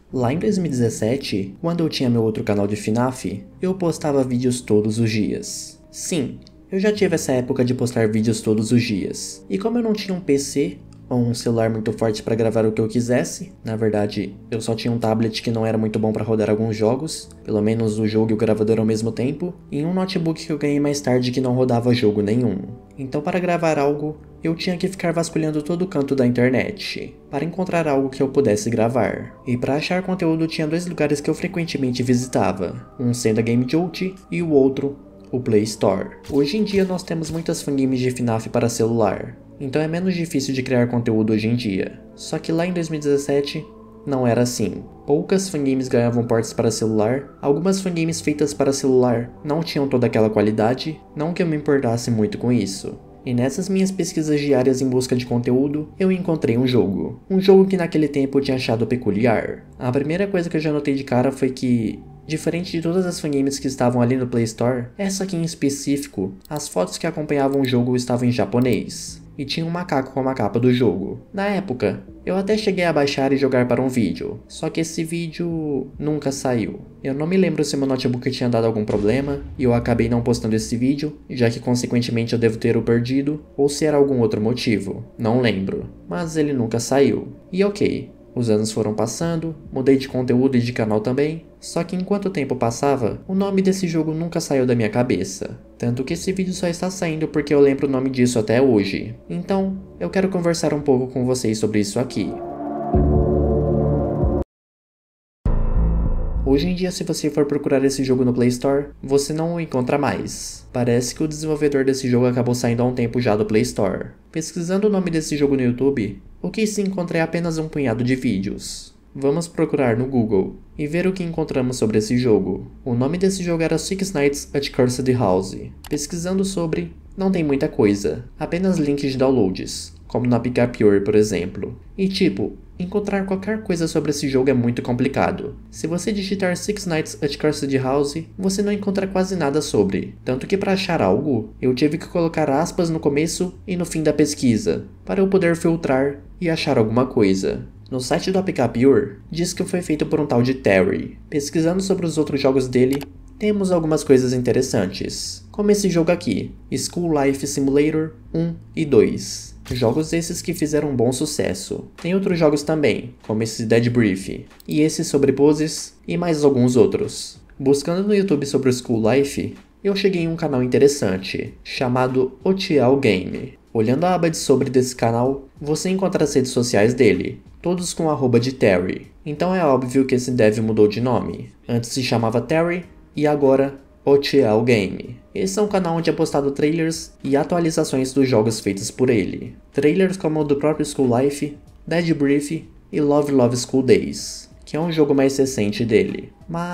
Lá em 2017, quando eu tinha meu outro canal de FNAF, eu postava vídeos todos os dias. Sim, eu já tive essa época de postar vídeos todos os dias. E como eu não tinha um PC ou um celular muito forte para gravar o que eu quisesse, na verdade, eu só tinha um tablet que não era muito bom para rodar alguns jogos, pelo menos o jogo e o gravador ao mesmo tempo, e um notebook que eu ganhei mais tarde que não rodava jogo nenhum. Então para gravar algo, eu tinha que ficar vasculhando todo o canto da internet, para encontrar algo que eu pudesse gravar. E para achar conteúdo tinha dois lugares que eu frequentemente visitava, um sendo a GameJolt e o outro, o Play Store. Hoje em dia nós temos muitas fangames de FNAF para celular, então é menos difícil de criar conteúdo hoje em dia. Só que lá em 2017, não era assim. Poucas fangames ganhavam ports para celular, algumas fangames feitas para celular não tinham toda aquela qualidade, não que eu me importasse muito com isso. E nessas minhas pesquisas diárias em busca de conteúdo, eu encontrei um jogo. Um jogo que naquele tempo eu tinha achado peculiar. A primeira coisa que eu já notei de cara foi que, diferente de todas as fangames que estavam ali no Play Store, essa aqui em específico, as fotos que acompanhavam o jogo estavam em japonês. E tinha um macaco com a capa do jogo. Na época, eu até cheguei a baixar e jogar para um vídeo, só que esse vídeo nunca saiu. Eu não me lembro se meu notebook tinha dado algum problema e eu acabei não postando esse vídeo, já que consequentemente eu devo ter o perdido, ou se era algum outro motivo, não lembro. Mas ele nunca saiu. E ok, os anos foram passando, mudei de conteúdo e de canal também, só que enquanto o tempo passava, o nome desse jogo nunca saiu da minha cabeça. Tanto que esse vídeo só está saindo porque eu lembro o nome disso até hoje. Então, eu quero conversar um pouco com vocês sobre isso aqui. Hoje em dia, se você for procurar esse jogo no Play Store, você não o encontra mais. Parece que o desenvolvedor desse jogo acabou saindo há um tempo já do Play Store. Pesquisando o nome desse jogo no YouTube, o que se encontra é apenas um punhado de vídeos. Vamos procurar no Google e ver o que encontramos sobre esse jogo. O nome desse jogo era Six Nights at Cursed House. Pesquisando sobre, não tem muita coisa, apenas links de downloads, como na Picapure, por exemplo. E tipo, encontrar qualquer coisa sobre esse jogo é muito complicado. Se você digitar Six Nights at Cursed House, você não encontra quase nada sobre. Tanto que para achar algo, eu tive que colocar aspas no começo e no fim da pesquisa, para eu poder filtrar e achar alguma coisa. No site do Picapure, diz que foi feito por um tal de Terry. Pesquisando sobre os outros jogos dele, temos algumas coisas interessantes, como esse jogo aqui, School Life Simulator 1 e 2. Jogos esses que fizeram um bom sucesso. Tem outros jogos também, como esse Dead Brief, e esse sobre poses, e mais alguns outros. Buscando no YouTube sobre o School Life, eu cheguei em um canal interessante, chamado Otiel Game. Olhando a aba de sobre desse canal, você encontra as redes sociais dele, todos com @ de Terry. Então é óbvio que esse dev mudou de nome. Antes se chamava Terry e agora Otiel Game. Esse é um canal onde é postado trailers e atualizações dos jogos feitos por ele. Trailers como o do próprio School Life, Dead Brief e Love Love School Days, que é um jogo mais recente dele.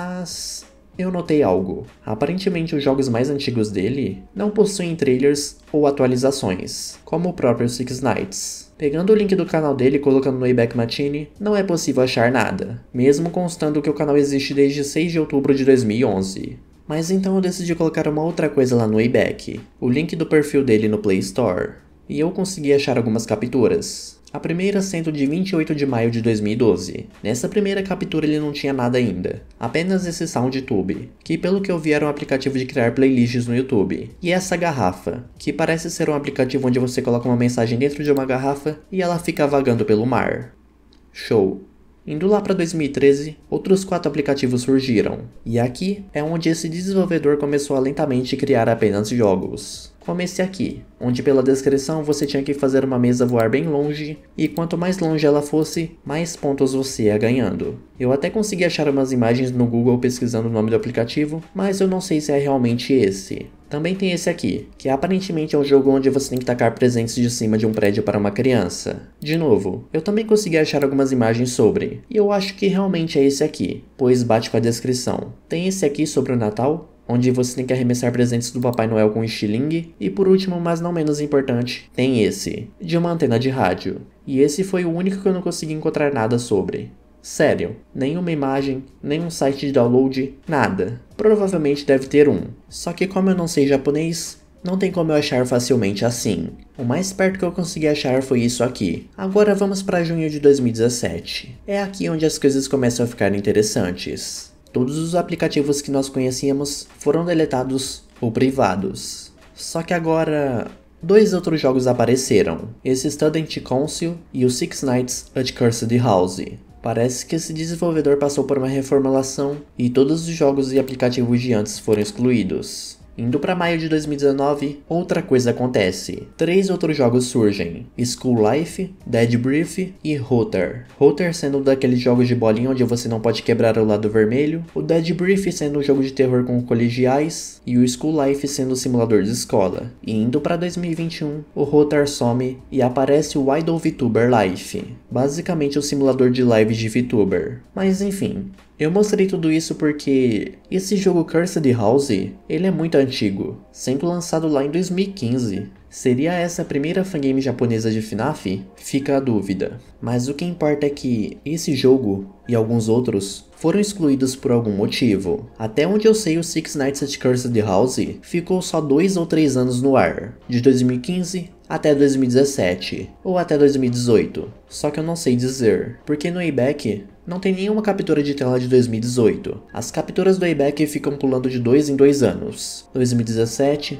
Mas eu notei algo. Aparentemente os jogos mais antigos dele não possuem trailers ou atualizações, como o próprio Six Nights. Pegando o link do canal dele e colocando no Wayback Machine, não é possível achar nada, mesmo constando que o canal existe desde 6 de outubro de 2011. Mas então eu decidi colocar uma outra coisa lá no Wayback, o link do perfil dele no Play Store, e eu consegui achar algumas capturas. A primeira sendo de 28 de maio de 2012. Nessa primeira captura ele não tinha nada ainda, apenas esse SoundTube, que pelo que eu vi era um aplicativo de criar playlists no YouTube. E essa garrafa, que parece ser um aplicativo onde você coloca uma mensagem dentro de uma garrafa e ela fica vagando pelo mar. Show! Indo lá para 2013, outros 4 aplicativos surgiram, e aqui é onde esse desenvolvedor começou a lentamente criar apenas jogos. Como esse aqui, onde pela descrição você tinha que fazer uma mesa voar bem longe, e quanto mais longe ela fosse, mais pontos você ia ganhando. Eu até consegui achar umas imagens no Google pesquisando o nome do aplicativo, mas eu não sei se é realmente esse. Também tem esse aqui, que aparentemente é um jogo onde você tem que tacar presentes de cima de um prédio para uma criança. De novo, eu também consegui achar algumas imagens sobre, e eu acho que realmente é esse aqui, pois bate com a descrição. Tem esse aqui sobre o Natal, onde você tem que arremessar presentes do Papai Noel com estilingue, e por último, mas não menos importante, tem esse, de uma antena de rádio. E esse foi o único que eu não consegui encontrar nada sobre. Sério, nenhuma imagem, nenhum site de download, nada. Provavelmente deve ter um. Só que como eu não sei japonês, não tem como eu achar facilmente assim. O mais perto que eu consegui achar foi isso aqui. Agora vamos para junho de 2017. É aqui onde as coisas começam a ficar interessantes. Todos os aplicativos que nós conhecíamos foram deletados ou privados. Só que agora, 2 outros jogos apareceram. Esse Student Council e o Six Nights at Cursed House. Parece que esse desenvolvedor passou por uma reformulação e todos os jogos e aplicativos de antes foram excluídos. Indo para maio de 2019, outra coisa acontece. 3 outros jogos surgem: School Life, Dead Brief e Router. Router sendo daqueles jogos de bolinha onde você não pode quebrar o lado vermelho, o Dead Brief sendo um jogo de terror com colegiais e o School Life sendo um simulador de escola. E indo para 2021, o Router some e aparece o Idol VTuber Life, basicamente o simulador de lives de VTuber. Mas enfim, eu mostrei tudo isso porque esse jogo Cursed House, ele é muito antigo, sendo lançado lá em 2015. Seria essa a primeira fangame japonesa de FNAF? Fica a dúvida. Mas o que importa é que esse jogo e alguns outros foram excluídos por algum motivo. Até onde eu sei, o Six Nights at Cursed House ficou só 2 ou 3 anos no ar, de 2015 até 2017, ou até 2018, só que eu não sei dizer, porque no Wayback não tem nenhuma captura de tela de 2018. As capturas do Wayback ficam pulando de 2 em 2 anos, 2017,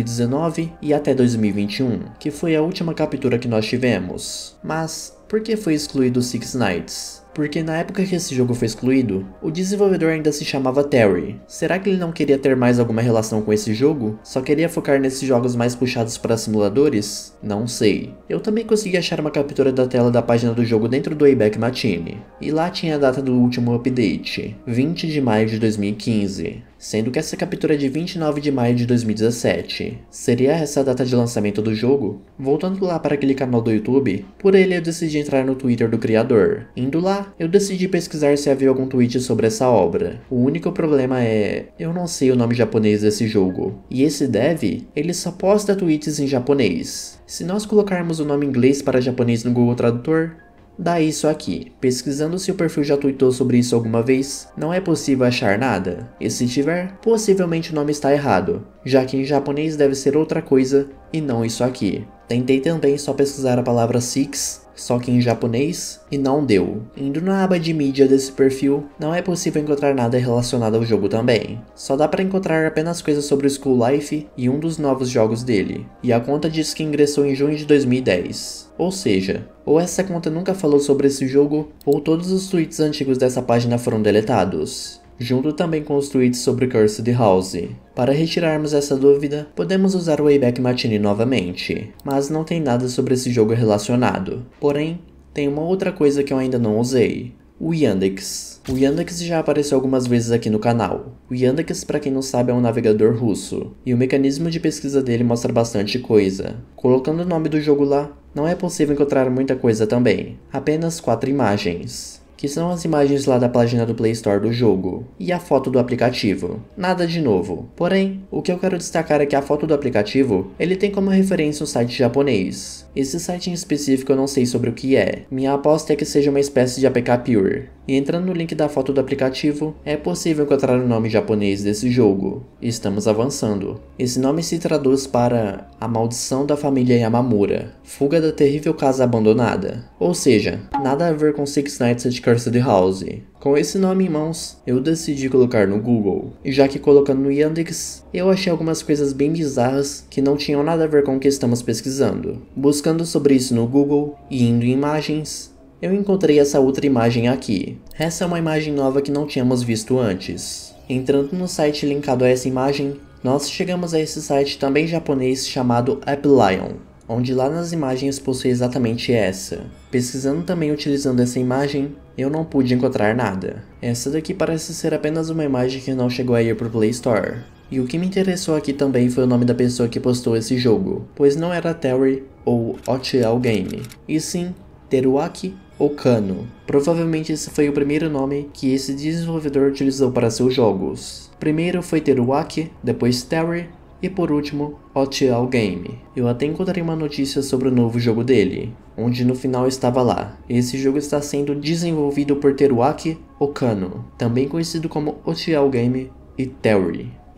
2019 e até 2021, que foi a última captura que nós tivemos. Mas por que foi excluído o Six Nights? Porque na época que esse jogo foi excluído, o desenvolvedor ainda se chamava Terry. Será que ele não queria ter mais alguma relação com esse jogo? Só queria focar nesses jogos mais puxados para simuladores? Não sei. Eu também consegui achar uma captura da tela da página do jogo dentro do Wayback Machine. E lá tinha a data do último update, 20 de maio de 2015. Sendo que essa captura é de 29 de maio de 2017. Seria essa a data de lançamento do jogo? Voltando lá para aquele canal do YouTube, por ele eu decidi entrar no Twitter do criador. Indo lá, eu decidi pesquisar se havia algum tweet sobre essa obra. O único problema é, eu não sei o nome japonês desse jogo. E esse dev, ele só posta tweets em japonês. Se nós colocarmos o nome em inglês para japonês no Google Tradutor, dá isso aqui. Pesquisando se o perfil já tweetou sobre isso alguma vez, não é possível achar nada. E se tiver, possivelmente o nome está errado, já que em japonês deve ser outra coisa e não isso aqui. Tentei também só pesquisar a palavra Six, só que em japonês, e não deu. Indo na aba de mídia desse perfil, não é possível encontrar nada relacionado ao jogo também. Só dá para encontrar apenas coisas sobre o School Life e um dos novos jogos dele. E a conta diz que ingressou em junho de 2010. Ou seja, ou essa conta nunca falou sobre esse jogo, ou todos os tweets antigos dessa página foram deletados, junto também com os tweets sobre Cursed House. Para retirarmos essa dúvida, podemos usar o Wayback Machine novamente, mas não tem nada sobre esse jogo relacionado. Porém, tem uma outra coisa que eu ainda não usei: o Yandex. O Yandex já apareceu algumas vezes aqui no canal. O Yandex, para quem não sabe, é um navegador russo, e o mecanismo de pesquisa dele mostra bastante coisa. Colocando o nome do jogo lá, não é possível encontrar muita coisa também, apenas 4 imagens, que são as imagens lá da página do Play Store do jogo, e a foto do aplicativo. Nada de novo. Porém, o que eu quero destacar é que a foto do aplicativo, ele tem como referência um site japonês. Esse site em específico eu não sei sobre o que é. Minha aposta é que seja uma espécie de APK Pure. E entrando no link da foto do aplicativo, é possível encontrar o nome japonês desse jogo. Estamos avançando. Esse nome se traduz para A Maldição da Família Yamamura, Fuga da Terrível Casa Abandonada. Ou seja, nada a ver com Six Nights at Cursed House. Com esse nome em mãos, eu decidi colocar no Google, e já que colocando no Yandex, eu achei algumas coisas bem bizarras que não tinham nada a ver com o que estamos pesquisando. Buscando sobre isso no Google e indo em imagens, eu encontrei essa outra imagem aqui. Essa é uma imagem nova que não tínhamos visto antes. Entrando no site linkado a essa imagem, nós chegamos a esse site também japonês chamado AppLion, onde lá nas imagens possui exatamente essa. Pesquisando também utilizando essa imagem, eu não pude encontrar nada. Essa daqui parece ser apenas uma imagem que não chegou a ir pro Play Store. E o que me interessou aqui também foi o nome da pessoa que postou esse jogo, pois não era Terry ou OTL Game, e sim Teruaki Okano. Provavelmente esse foi o primeiro nome que esse desenvolvedor utilizou para seus jogos. Primeiro foi Teruaki, depois Terry, e por último, OTL Game. Eu até encontrei uma notícia sobre o novo jogo dele, onde no final estava lá: esse jogo está sendo desenvolvido por Teruaki Okano, também conhecido como OTL Game e Terry.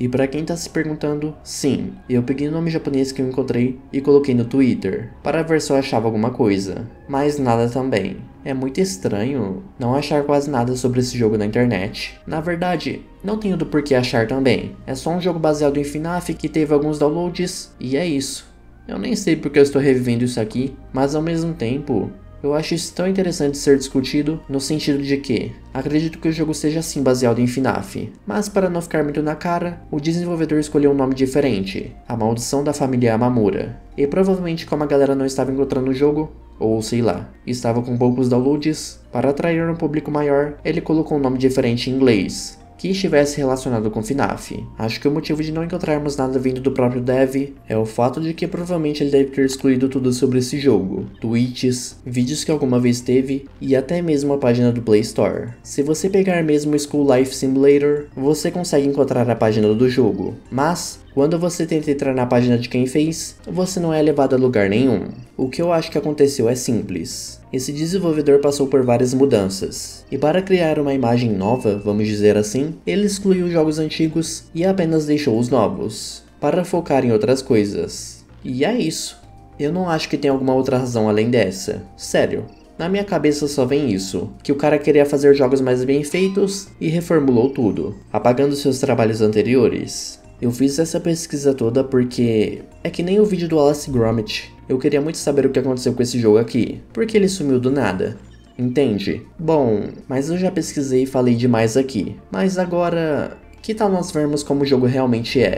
E pra quem tá se perguntando, sim, eu peguei o nome japonês que eu encontrei e coloquei no Twitter, para ver se eu achava alguma coisa, mas nada também. É muito estranho não achar quase nada sobre esse jogo na internet. Na verdade, não tenho do porquê achar também, é só um jogo baseado em FNAF que teve alguns downloads, e é isso. Eu nem sei porque eu estou revivendo isso aqui, mas ao mesmo tempo, eu acho isso tão interessante ser discutido no sentido de que acredito que o jogo seja assim baseado em FNAF, mas para não ficar muito na cara, o desenvolvedor escolheu um nome diferente, A Maldição da Família Amamura. E provavelmente como a galera não estava encontrando o jogo, ou sei lá, estava com poucos downloads, para atrair um público maior, ele colocou um nome diferente em inglês, que estivesse relacionado com FNAF. Acho que o motivo de não encontrarmos nada vindo do próprio dev é o fato de que provavelmente ele deve ter excluído tudo sobre esse jogo, tweets, vídeos que alguma vez teve e até mesmo a página do Play Store. Se você pegar mesmo o School Life Simulator, você consegue encontrar a página do jogo, mas quando você tenta entrar na página de quem fez, você não é levado a lugar nenhum. O que eu acho que aconteceu é simples. Esse desenvolvedor passou por várias mudanças, e para criar uma imagem nova, vamos dizer assim, ele excluiu os jogos antigos e apenas deixou os novos, para focar em outras coisas. E é isso. Eu não acho que tem alguma outra razão além dessa. Sério. Na minha cabeça só vem isso, que o cara queria fazer jogos mais bem feitos e reformulou tudo, apagando seus trabalhos anteriores. Eu fiz essa pesquisa toda porque é que nem o vídeo do Wallace Gromit. Eu queria muito saber o que aconteceu com esse jogo aqui, porque ele sumiu do nada. Entende? Bom, mas eu já pesquisei e falei demais aqui. Mas agora, que tal nós vermos como o jogo realmente é?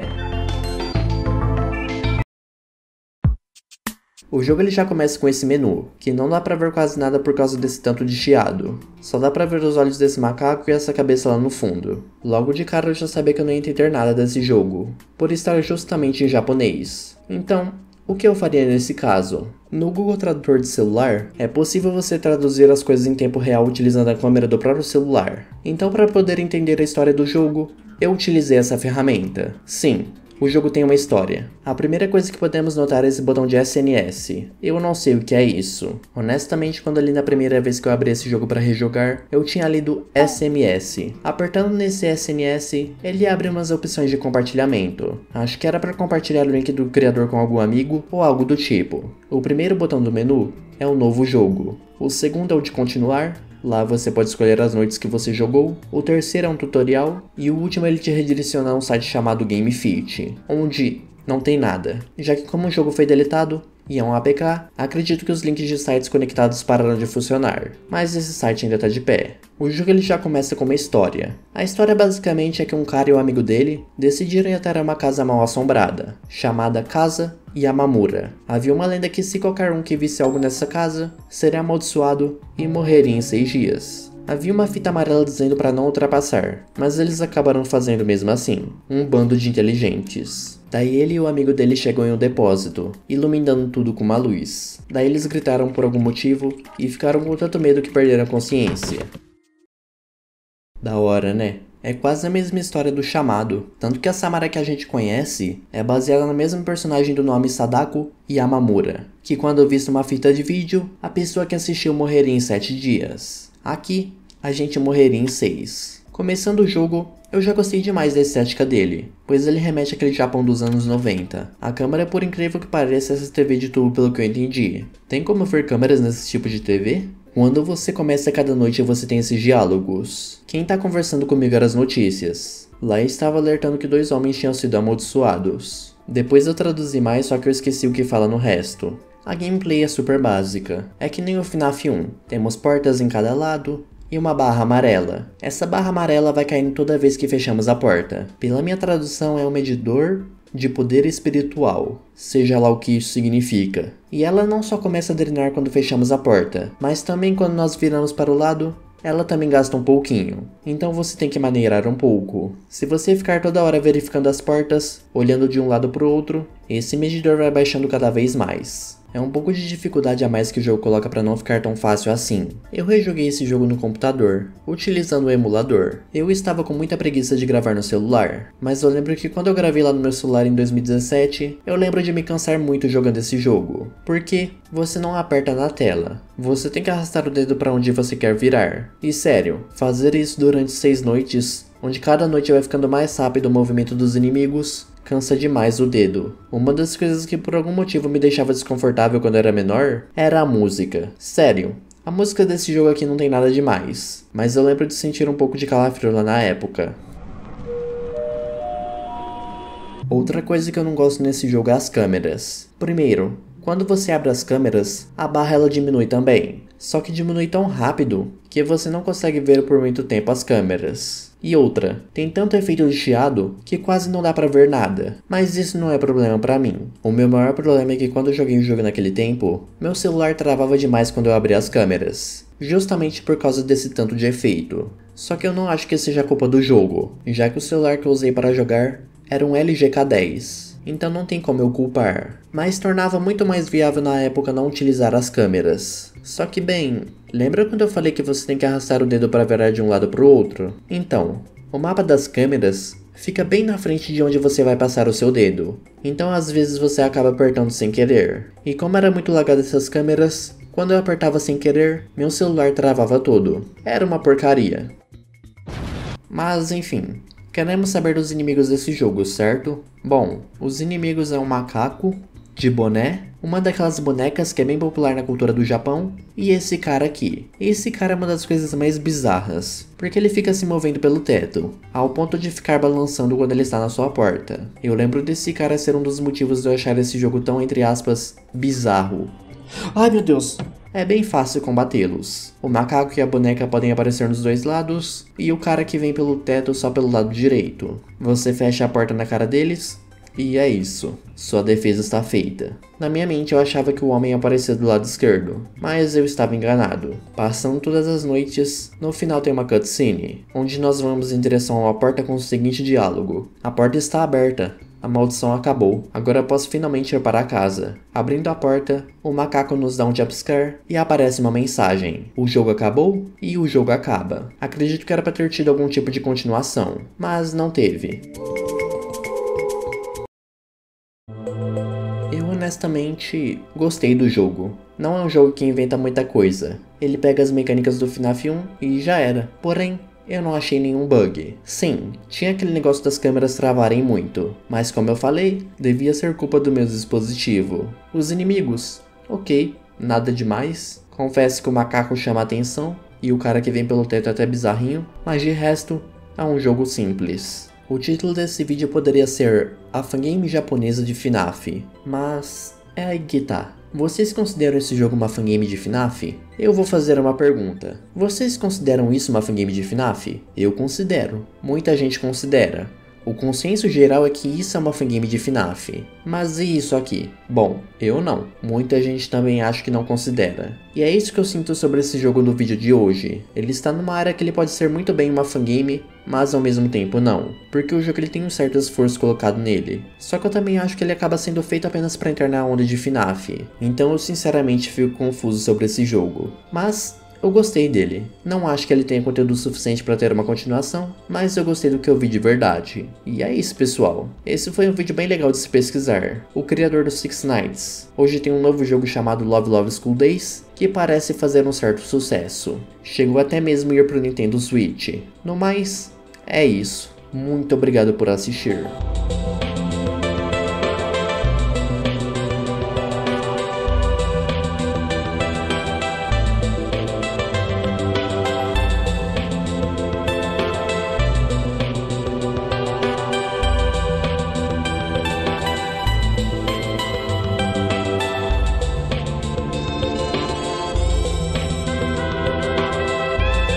O jogo ele já começa com esse menu, que não dá pra ver quase nada por causa desse tanto de chiado. Só dá pra ver os olhos desse macaco e essa cabeça lá no fundo. Logo de cara eu já sabia que eu não ia entender nada desse jogo, por estar justamente em japonês. Então, o que eu faria nesse caso? No Google Tradutor de celular, é possível você traduzir as coisas em tempo real utilizando a câmera do próprio celular. Então para poder entender a história do jogo, eu utilizei essa ferramenta. Sim. O jogo tem uma história. A primeira coisa que podemos notar é esse botão de SNS. Eu não sei o que é isso. Honestamente, quando ali na primeira vez que eu abri esse jogo para rejogar, eu tinha lido SMS. Apertando nesse SNS, ele abre umas opções de compartilhamento. Acho que era para compartilhar o link do criador com algum amigo ou algo do tipo. O primeiro botão do menu é um novo jogo. O segundo é o de continuar. Lá você pode escolher as noites que você jogou, o terceiro é um tutorial, e o último ele te redireciona a um site chamado GameFit, onde não tem nada, já que como o jogo foi deletado, e é um APK, acredito que os links de sites conectados pararam de funcionar, mas esse site ainda tá de pé. O jogo ele já começa com uma história. A história basicamente é que um cara e um amigo dele decidiram ir até uma casa mal assombrada, chamada Casa Yamamura. Havia uma lenda que se qualquer um que visse algo nessa casa, seria amaldiçoado e morreria em 6 dias. Havia uma fita amarela dizendo para não ultrapassar, mas eles acabaram fazendo mesmo assim, um bando de inteligentes. Daí ele e o amigo dele chegam em um depósito, iluminando tudo com uma luz. Daí eles gritaram por algum motivo e ficaram com tanto medo que perderam a consciência. Da hora, né? É quase a mesma história do Chamado, tanto que a Samara que a gente conhece é baseada no mesmo personagem do nome Sadako Yamamura, que quando visse uma fita de vídeo, a pessoa que assistiu morreria em 7 dias. Aqui, a gente morreria em 6. Começando o jogo, eu já gostei demais da estética dele, pois ele remete àquele Japão dos anos 90. A câmera, por incrível que pareça, essa TV de tubo pelo que eu entendi. Tem como ver câmeras nesse tipo de TV? Quando você começa cada noite você tem esses diálogos. Quem tá conversando comigo eram as notícias. Lá estava alertando que 2 homens tinham sido amaldiçoados. Depois eu traduzi mais, só que eu esqueci o que fala no resto. A gameplay é super básica. É que nem o FNAF 1. Temos portas em cada lado e uma barra amarela. Essa barra amarela vai caindo toda vez que fechamos a porta. Pela minha tradução é um medidor de poder espiritual, seja lá o que isso significa. E ela não só começa a drenar quando fechamos a porta, mas também quando nós viramos para o lado, ela também gasta um pouquinho. Então você tem que maneirar um pouco. Se você ficar toda hora verificando as portas, olhando de um lado para o outro, esse medidor vai baixando cada vez mais. É um pouco de dificuldade a mais que o jogo coloca para não ficar tão fácil assim. Eu rejoguei esse jogo no computador, utilizando o emulador. Eu estava com muita preguiça de gravar no celular, mas eu lembro que quando eu gravei lá no meu celular em 2017, eu lembro de me cansar muito jogando esse jogo. Porque você não aperta na tela, você tem que arrastar o dedo para onde você quer virar. E sério, fazer isso durante 6 noites onde cada noite vai ficando mais rápido o movimento dos inimigos, cansa demais o dedo. Uma das coisas que por algum motivo me deixava desconfortável quando era menor era a música. Sério, a música desse jogo aqui não tem nada demais, mas eu lembro de sentir um pouco de calafrio lá na época. Outra coisa que eu não gosto nesse jogo é as câmeras. Primeiro, quando você abre as câmeras, a barra ela diminui também. Só que diminui tão rápido que você não consegue ver por muito tempo as câmeras. E outra, tem tanto efeito de chiado que quase não dá pra ver nada. Mas isso não é problema pra mim. O meu maior problema é que quando eu joguei o jogo naquele tempo, meu celular travava demais quando eu abria as câmeras. Justamente por causa desse tanto de efeito. Só que eu não acho que seja culpa do jogo, já que o celular que eu usei para jogar era um LG K10. Então não tem como eu culpar. Mas tornava muito mais viável na época não utilizar as câmeras. Só que bem, lembra quando eu falei que você tem que arrastar o dedo para virar de um lado para o outro? Então, o mapa das câmeras fica bem na frente de onde você vai passar o seu dedo. Então às vezes você acaba apertando sem querer. E como era muito lagado essas câmeras, quando eu apertava sem querer, meu celular travava todo. Era uma porcaria. Mas enfim, queremos saber dos inimigos desse jogo, certo? Bom, os inimigos é um macaco de boné, uma daquelas bonecas que é bem popular na cultura do Japão, e esse cara aqui. Esse cara é uma das coisas mais bizarras, porque ele fica se movendo pelo teto, ao ponto de ficar balançando quando ele está na sua porta. Eu lembro desse cara ser um dos motivos de eu achar esse jogo tão, entre aspas, bizarro. Ai meu Deus! É bem fácil combatê-los. O macaco e a boneca podem aparecer nos dois lados, e o cara que vem pelo teto só pelo lado direito. Você fecha a porta na cara deles, e é isso. Sua defesa está feita. Na minha mente eu achava que o homem ia aparecer do lado esquerdo, mas eu estava enganado. Passando todas as noites, no final tem uma cutscene, onde nós vamos em direção a uma porta com o seguinte diálogo. A porta está aberta. A maldição acabou. Agora posso finalmente ir para casa. Abrindo a porta, o macaco nos dá um jumpscare e aparece uma mensagem. O jogo acabou e o jogo acaba. Acredito que era para ter tido algum tipo de continuação, mas não teve. Eu honestamente gostei do jogo. Não é um jogo que inventa muita coisa. Ele pega as mecânicas do FNAF 1 e já era. Porém, eu não achei nenhum bug. Sim, tinha aquele negócio das câmeras travarem muito, mas como eu falei, devia ser culpa do meu dispositivo. Os inimigos, ok, nada demais. Confesso que o macaco chama a atenção e o cara que vem pelo teto é até bizarrinho, mas de resto, é um jogo simples. O título desse vídeo poderia ser A Fangame Japonesa de FNAF, mas é aí que tá. Vocês consideram esse jogo uma fangame de FNAF? Eu vou fazer uma pergunta. Vocês consideram isso uma fangame de FNAF? Eu considero. Muita gente considera. O consenso geral é que isso é uma fangame de FNAF. Mas e isso aqui? Bom, eu não. Muita gente também acha que não considera. E é isso que eu sinto sobre esse jogo no vídeo de hoje. Ele está numa área que ele pode ser muito bem uma fangame, mas ao mesmo tempo não. Porque o jogo ele tem um certo esforço colocado nele. Só que eu também acho que ele acaba sendo feito apenas para entrar na onda de FNAF. Então eu sinceramente fico confuso sobre esse jogo. Mas eu gostei dele. Não acho que ele tenha conteúdo suficiente para ter uma continuação, mas eu gostei do que eu vi de verdade. E é isso, pessoal. Esse foi um vídeo bem legal de se pesquisar. O criador do Six Nights hoje tem um novo jogo chamado Love Love School Days, que parece fazer um certo sucesso. Chegou até mesmo a ir pro Nintendo Switch. No mais, é isso. Muito obrigado por assistir.